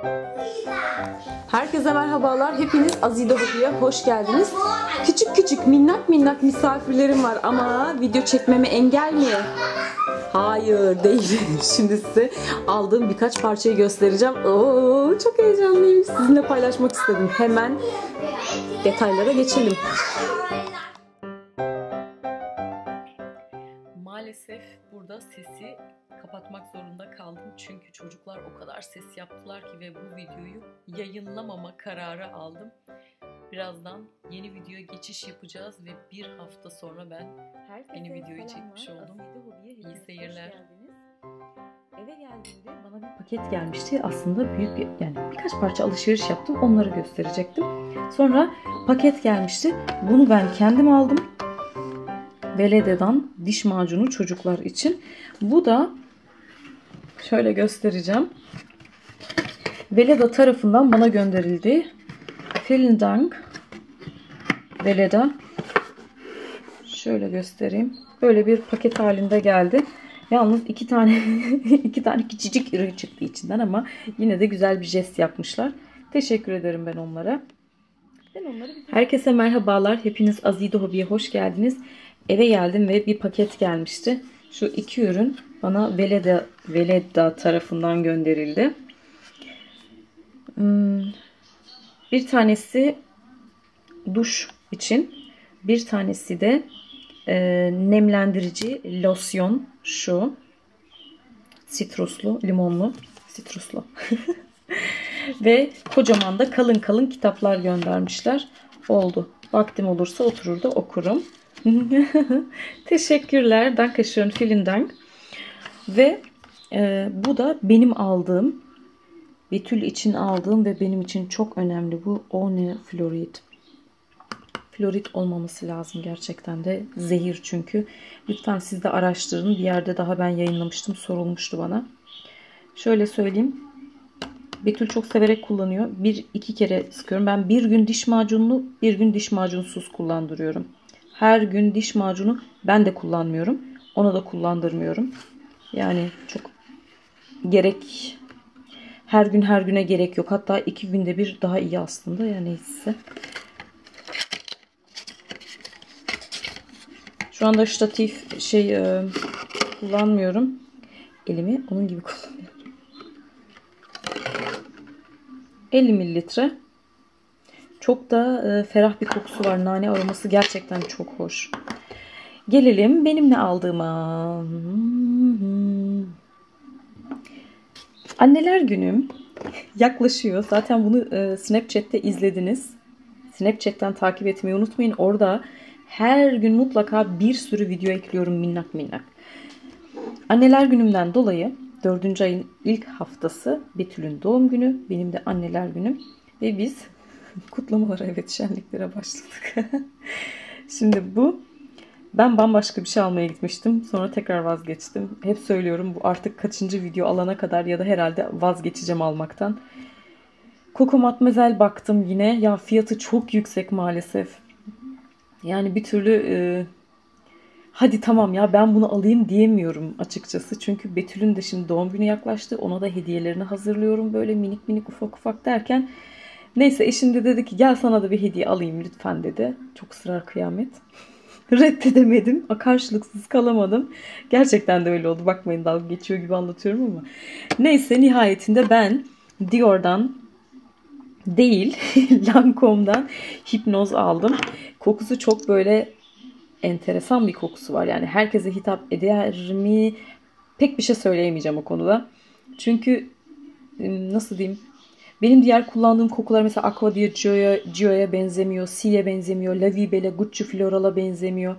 Herkese merhabalar. Hepiniz Azide Hobi'ye hoş geldiniz. Küçük küçük minnak minnak misafirlerim var ama video çekmeme engel mi? Hayır değil. Şimdi size aldığım birkaç parçayı göstereceğim. Oo, çok heyecanlıyım. Sizinle paylaşmak istedim. Hemen detaylara geçelim. Maalesef burada sesi kapatmak zorunda kaldım. Çünkü çocuklar o kadar ses yaptılar ki ve bu videoyu yayınlamama kararı aldım. Birazdan yeni videoya geçiş yapacağız ve bir hafta sonra ben yeni videoyu çekmiş oldum. İyi seyirler. Eve geldiğimde bana bir paket gelmişti. Aslında büyük yani birkaç parça alışveriş yaptım. Onları gösterecektim. Sonra paket gelmişti. Bunu ben kendim aldım. Veleda'dan diş macunu çocuklar için. Bu da şöyle göstereceğim. Veleda tarafından bana gönderildi. Vielen Dank Veleda. Şöyle göstereyim. Böyle bir paket halinde geldi. Yalnız iki tane küçücük ürün çıktı içinden ama yine de güzel bir jest yapmışlar. Teşekkür ederim ben onlara. Herkese merhabalar. Hepiniz Azide Hobi'ye hoş geldiniz. Eve geldim ve bir paket gelmişti. Şu iki ürün bana Veleda tarafından gönderildi. Bir tanesi duş için, bir tanesi de nemlendirici losyon. Şu sitruslu, limonlu, sitruslu. Ve kocaman da kalın kalın kitaplar göndermişler. Oldu. Vaktim olursa oturur da okurum. Teşekkürler. Dankeschön, vielen Dank. Ve bu da benim aldığım, Betül için aldığım ve benim için çok önemli bu ohne florid. Florid olmaması lazım gerçekten de. Zehir çünkü. Lütfen siz de araştırın. Bir yerde daha ben yayınlamıştım. Sorulmuştu bana. Şöyle söyleyeyim. Betül çok severek kullanıyor. İki kere sıkıyorum. Ben bir gün diş macunlu, bir gün diş macunsuz kullandırıyorum. Her gün diş macunu ben de kullanmıyorum. Ona da kullandırmıyorum. Yani çok her güne gerek yok. Hatta 2 günde bir daha iyi aslında. Yani neyse. Şu anda ştatif kullanmıyorum. Elimi onun gibi kullanıyorum. 50 mililitre. Çok da ferah bir kokusu var. Nane aroması gerçekten çok hoş. Gelelim benim ne aldığıma. Anneler günüm yaklaşıyor. Zaten bunu Snapchat'te izlediniz. Snapchat'ten takip etmeyi unutmayın. Orada her gün mutlaka bir sürü video ekliyorum minnak minnak. Anneler günümden dolayı 4. ayın ilk haftası Betül'ün doğum günü. Benim de anneler günüm. Ve biz kutlamalara, evet, şenliklere başladık. Şimdi ben bambaşka bir şey almaya gitmiştim. Sonra tekrar vazgeçtim. Hep söylüyorum, bu artık kaçıncı video alana kadar ya da herhalde vazgeçeceğim almaktan. Coco Matmazel baktım yine. Ya fiyatı çok yüksek maalesef. Yani bir türlü hadi tamam ya ben bunu alayım diyemiyorum açıkçası. Çünkü Betül'ün de şimdi doğum günü yaklaştı. Ona da hediyelerini hazırlıyorum böyle minik minik ufak ufak derken. Neyse eşim de dedi ki gel sana da bir hediye alayım lütfen dedi. Çok ısrar kıyamet. Reddedemedim. Karşılıksız kalamadım. Gerçekten de öyle oldu. Bakmayın dalga geçiyor gibi anlatıyorum ama. Neyse nihayetinde ben Dior'dan değil Lancome'dan hipnoz aldım. Kokusu çok böyle enteresan bir kokusu var. Yani herkese hitap eder mi? Pek bir şey söyleyemeyeceğim o konuda. Çünkü nasıl diyeyim? Benim diğer kullandığım kokular mesela Aqua di Gio'ya benzemiyor. Si'ye benzemiyor. La Vibe'le Gucci Floral'a benzemiyor.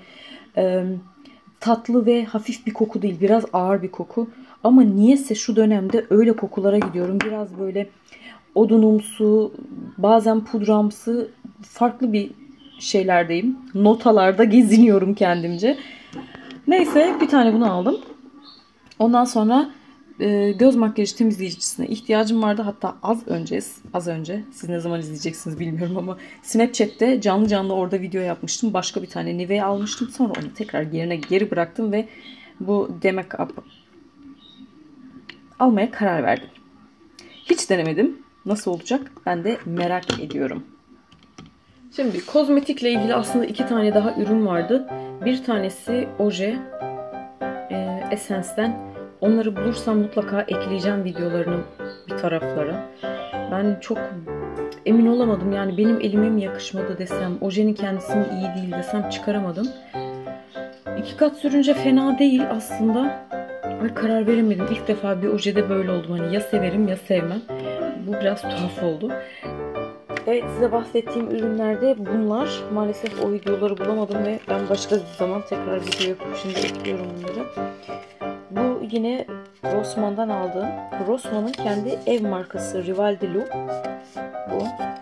Tatlı ve hafif bir koku değil. Biraz ağır bir koku. Ama niyeyse şu dönemde öyle kokulara gidiyorum. Biraz böyle odunumsu, bazen pudramsı, farklı bir şeylerdeyim. Notalarda geziniyorum kendimce. Neyse bir tane bunu aldım. Ondan sonra göz makyajı temizleyicisine ihtiyacım vardı. Hatta az önce siz ne zaman izleyeceksiniz bilmiyorum ama Snapchat'te canlı orada video yapmıştım. Başka bir tane Nivea almıştım. Sonra onu tekrar yerine geri bıraktım ve bu Demake Up almaya karar verdim. Hiç denemedim. Nasıl olacak? Ben de merak ediyorum. Şimdi kozmetikle ilgili aslında 2 tane daha ürün vardı. Bir tanesi oje Essence'den. Onları bulursam mutlaka ekleyeceğim videolarını bir taraflara. Ben çok emin olamadım. Yani benim elime mi yakışmadı desem, ojenin kendisi mi iyi değil desem çıkaramadım. 2 kat sürünce fena değil aslında. Ay, karar veremedim. İlk defa bir ojede böyle oldum. Hani ya severim ya sevmem. Bu biraz tuhaf oldu. Evet, size bahsettiğim ürünlerde bunlar. Maalesef o videoları bulamadım ve ben başka bir zaman tekrar video yapıp şimdi ekliyorum bunları. Bu yine Rossmann'dan aldığım. Rossmann'ın kendi ev markası Rival de Loup. Bu.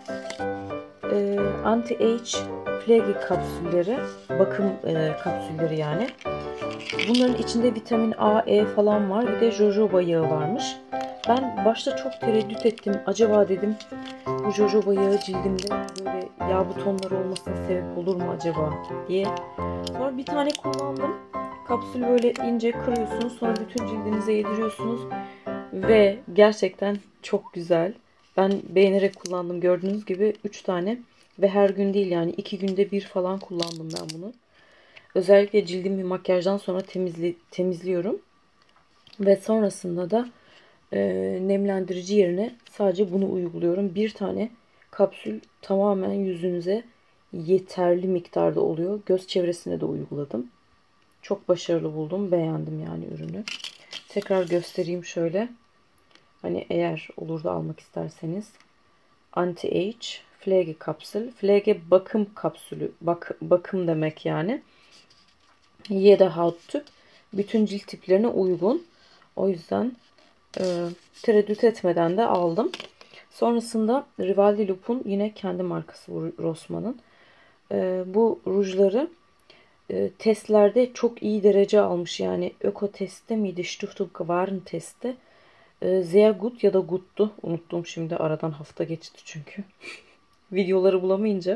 Anti-Age Pflege kapsülleri. Bakım kapsülleri yani. Bunların içinde vitamin A, E falan var. Bir de jojoba yağı varmış. Ben başta çok tereddüt ettim. Acaba dedim bu jojoba yağı cildimde böyle yağ butonları olmasına sebep olur mu acaba diye. Sonra bir tane kullandım. Kapsül böyle ince kırıyorsunuz. Sonra bütün cildinize yediriyorsunuz. Ve gerçekten çok güzel. Ben beğenerek kullandım. Gördüğünüz gibi 3 tane. Ve her gün değil yani 2 günde bir falan kullandım ben bunu. Özellikle cildimi makyajdan sonra temizliyorum. Ve sonrasında da nemlendirici yerine sadece bunu uyguluyorum. Bir tane kapsül tamamen yüzünüze yeterli miktarda oluyor. Göz çevresine de uyguladım. Çok başarılı buldum. Beğendim yani ürünü. Tekrar göstereyim şöyle. Hani eğer olur da almak isterseniz. Anti-Age Pflege kapsül. Pflege bakım kapsülü. Bakım demek yani. Jeder Hauttyp. Bütün cilt tiplerine uygun. O yüzden tereddüt etmeden de aldım. Sonrasında Rival de Loup'un yine kendi markası Rossmann'ın. Bu rujları testlerde çok iyi derece almış. Yani Öko testte miydi? Stiftung Warentest'te. Sehr gut ya da guttu. Unuttum şimdi. Aradan hafta geçti çünkü. Videoları bulamayınca.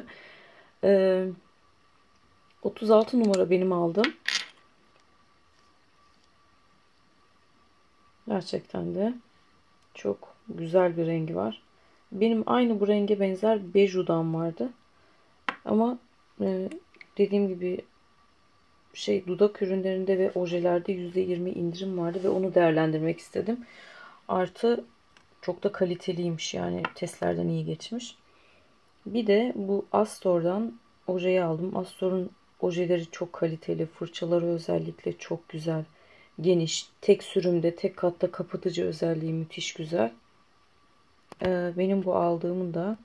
36 numara benim aldığım. Gerçekten de çok güzel bir rengi var. Benim aynı bu renge benzer Beju'dan vardı. Ama dediğim gibi dudak ürünlerinde ve ojelerde %20 indirim vardı ve onu değerlendirmek istedim. Artı çok da kaliteliymiş yani testlerden iyi geçmiş. Bir de bu Astor'dan ojeyi aldım. Astor'un ojeleri çok kaliteli. Fırçaları özellikle çok güzel. Geniş. Tek sürümde, tek katta kapatıcı özelliği müthiş güzel. Benim bu aldığımın da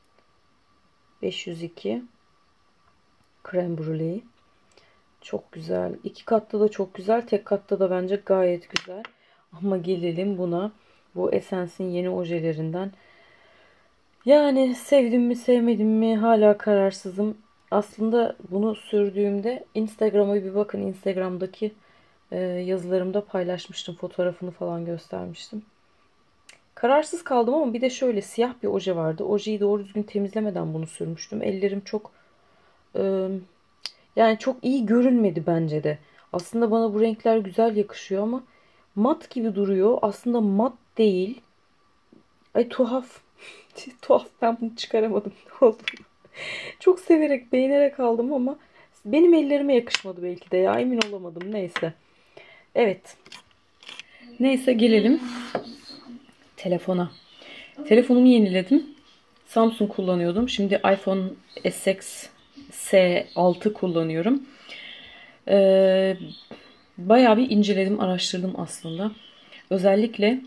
502 krem brûlée. Çok güzel. İki katta da çok güzel. Tek katta da bence gayet güzel. Ama gelelim buna. Bu Essence'in yeni ojelerinden. Yani sevdim mi sevmedim mi hala kararsızım. Aslında bunu sürdüğümde Instagram'a bir bakın. Instagram'daki yazılarımda paylaşmıştım. Fotoğrafını falan göstermiştim. Kararsız kaldım ama bir de şöyle siyah bir oje vardı. Ojeyi doğru düzgün temizlemeden bunu sürmüştüm. Ellerim çok yani çok iyi görünmedi bence de. Aslında bana bu renkler güzel yakışıyor ama mat gibi duruyor. Aslında mat değil. Ay tuhaf. Tuhaf, ben bunu çıkaramadım. Ne oldu? Çok severek, beğenerek aldım ama benim ellerime yakışmadı belki de ya. Emin olamadım. Neyse. Evet. Neyse gelelim telefona. Telefonumu yeniledim. Samsung kullanıyordum. Şimdi iPhone SX S6 kullanıyorum. Bayağı bir inceledim, araştırdım aslında. Özellikle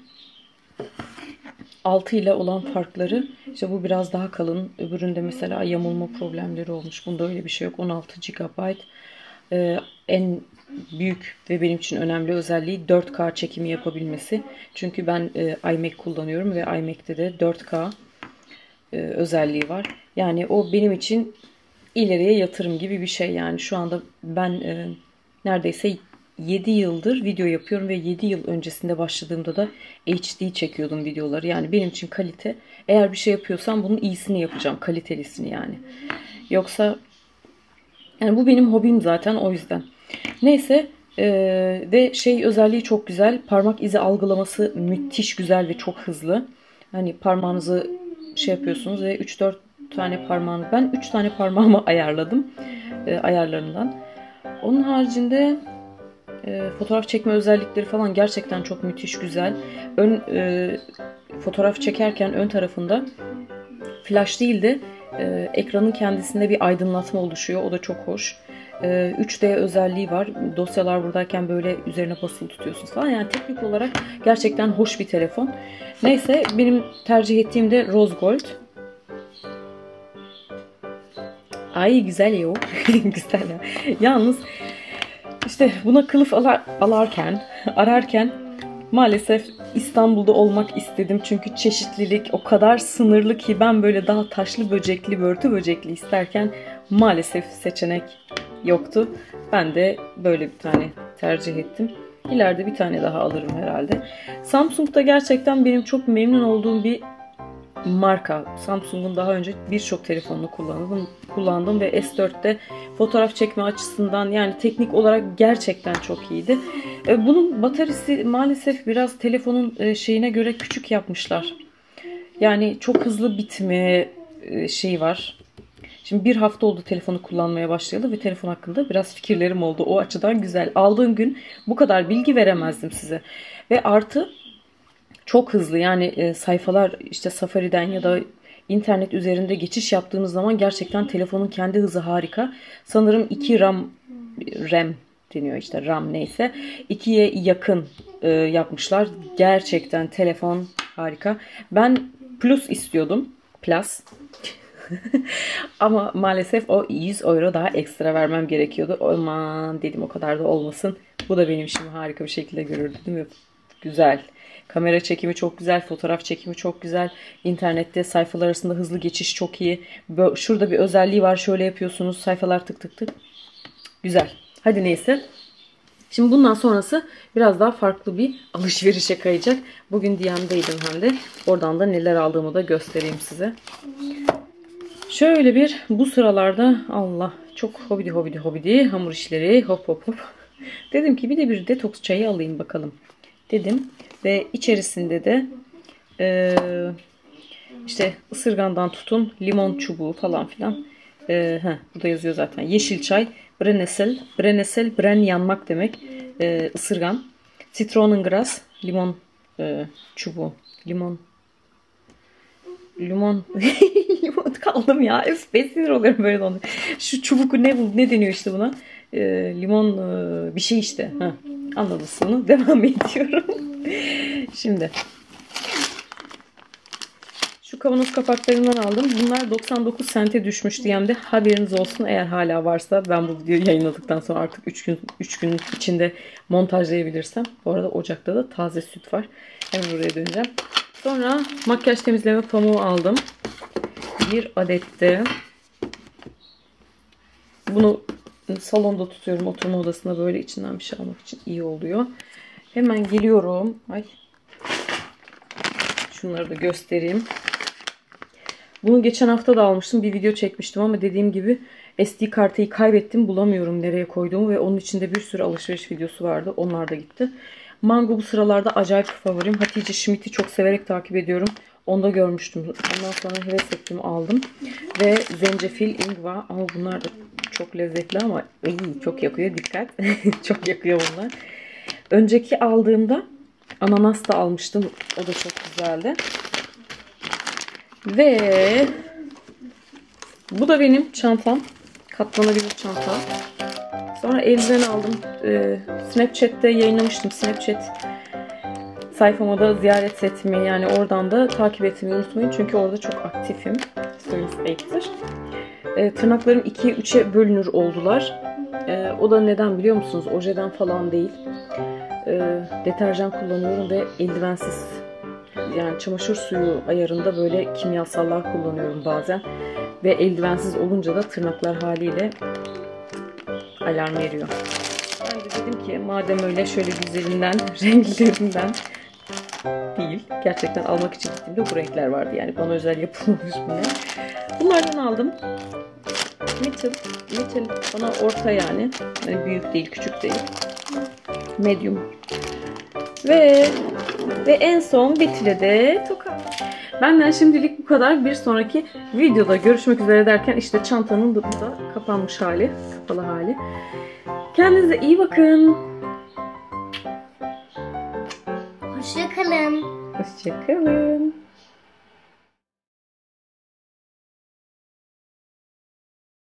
6 ile olan farkları. İşte bu biraz daha kalın. Öbüründe mesela yamulma problemleri olmuş. Bunda öyle bir şey yok. 16 GB. En büyük ve benim için önemli özelliği 4K çekimi yapabilmesi. Çünkü ben iMac kullanıyorum ve iMac'te de 4K özelliği var. Yani o benim için ileriye yatırım gibi bir şey. Yani şu anda ben neredeyse 7 yıldır video yapıyorum ve 7 yıl öncesinde başladığımda da HD çekiyordum videoları. Yani benim için kalite, eğer bir şey yapıyorsam bunun iyisini yapacağım, kalitelisini yani. Yoksa yani bu benim hobim zaten, o yüzden. Neyse ve özelliği çok güzel. Parmak izi algılaması müthiş güzel ve çok hızlı. Hani parmağınızı şey yapıyorsunuz ve 3-4 tane parmağını, ben 3 tane parmağımı ayarladım ayarlarından. Onun haricinde fotoğraf çekme özellikleri falan gerçekten çok müthiş güzel. Fotoğraf çekerken ön tarafında flash değil de ekranın kendisinde bir aydınlatma oluşuyor. O da çok hoş. 3D özelliği var. Dosyalar buradayken böyle üzerine basılı tutuyorsunuz falan. Yani teknik olarak gerçekten hoş bir telefon. Neyse, benim tercih ettiğim de Rose Gold. Ay güzel ya o. Güzel ya. Yalnız işte buna kılıf ararken maalesef İstanbul'da olmak istedim. Çünkü çeşitlilik o kadar sınırlı ki ben böyle daha taşlı böcekli, börtü böcekli isterken maalesef seçenek yoktu. Ben de böyle bir tane tercih ettim. İleride bir tane daha alırım herhalde. Samsung'da gerçekten benim çok memnun olduğum bir marka. Samsung'un daha önce birçok telefonunu kullandım ve S4'te fotoğraf çekme açısından, yani teknik olarak gerçekten çok iyiydi. Bunun bataryası maalesef biraz telefonun şeyine göre küçük yapmışlar. Yani çok hızlı bitme şeyi var. Şimdi bir hafta oldu telefonu kullanmaya başlayalı ve telefon hakkında biraz fikirlerim oldu. O açıdan güzel. Aldığım gün bu kadar bilgi veremezdim size. Ve artı çok hızlı, yani sayfalar işte Safari'den ya da internet üzerinde geçiş yaptığınız zaman gerçekten telefonun kendi hızı harika. Sanırım 2 RAM deniyor, işte RAM neyse. 2'ye yakın yapmışlar. Gerçekten telefon harika. Ben Plus istiyordum. Plus. Ama maalesef o 100 euro daha ekstra vermem gerekiyordu. Aman dedim, o kadar da olmasın. Bu da benim işimi harika bir şekilde görürdü, değil mi? Güzel. Kamera çekimi çok güzel. Fotoğraf çekimi çok güzel. İnternette sayfalar arasında hızlı geçiş çok iyi. Şurada bir özelliği var. Şöyle yapıyorsunuz. Sayfalar tık tık tık. Güzel. Hadi neyse. Şimdi bundan sonrası biraz daha farklı bir alışverişe kayacak. Bugün DM'deydim hem de. Oradan da neler aldığımı da göstereyim size. Şöyle bir, bu sıralarda Allah çok hobidi hamur işleri hop hop hop. Dedim ki bir de bir detoks çayı alayım bakalım dedim. Ve içerisinde de işte ısırgandan tutun limon çubuğu falan filan. Bu da yazıyor zaten. Yeşil çay, brennesel, yanmak demek. Isırgan, citronengras, limon çubuğu, limon limon kaldım ya. Ben sinir oluyorum böyle onu. Şu çubuk ne deniyor işte buna? Limon bir şey işte. Anladın sonu. Devam ediyorum. Şimdi şu kavanoz kapaklarından aldım. Bunlar 99 sente düşmüş DM'de. Haberiniz olsun, eğer hala varsa, ben bu videoyu yayınladıktan sonra artık 3 gün içinde montajlayabilirsem. Bu arada ocakta da taze süt var. Hemen oraya döneceğim. Sonra makyaj temizleme pamuğu aldım. Bir adette. Bunu salonda tutuyorum, oturma odasında, böyle içinden bir şey almak için iyi oluyor. Hemen geliyorum. Ay. Şunları da göstereyim. Bunu geçen hafta da almıştım. Bir video çekmiştim ama dediğim gibi SD kartı kaybettim. Bulamıyorum nereye koyduğumu ve onun içinde bir sürü alışveriş videosu vardı. Onlar da gitti. Mango bu sıralarda acayip favorim. Hatice Schmidt'i çok severek takip ediyorum. Onda görmüştüm. Ondan sonra heves ettim, aldım. Ve zencefil, ingva. Ama bunlar da çok lezzetli ama çok yakıyor. Dikkat. Çok yakıyor bunlar. Önceki aldığımda ananas da almıştım. O da çok güzeldi. Ve bu da benim çantam. Katlanabilir çanta. Sonra eldiven aldım. Snapchat'te yayınlamıştım. Snapchat sayfama da ziyaret etmeyi, yani oradan da takip etmeyi unutmayın. Çünkü orada çok aktifim. Stories ektir. Tırnaklarım 2'ye 3'e bölünür oldular. O da neden biliyor musunuz? Ojeden falan değil. Deterjan kullanıyorum ve eldivensiz, yani çamaşır suyu ayarında böyle kimyasallar kullanıyorum bazen. Ve eldivensiz olunca da tırnaklar haliyle alarm veriyor. Ben de dedim ki madem öyle, şöyle güzelinden, renklerinden değil, gerçekten almak için gittiğimde bu renkler vardı. Yani bana özel yapılmış bunlar. Bunlardan aldım. Metal bana orta yani. Yani büyük değil, küçük değil. Medium. Ve en son Betül'e de toka. Benden şimdilik bu kadar. Bir sonraki videoda görüşmek üzere derken işte çantanın da burada kapanmış hali, kapalı hali. Kendinize iyi bakın. Hoşça kalın. Hoşça kalın.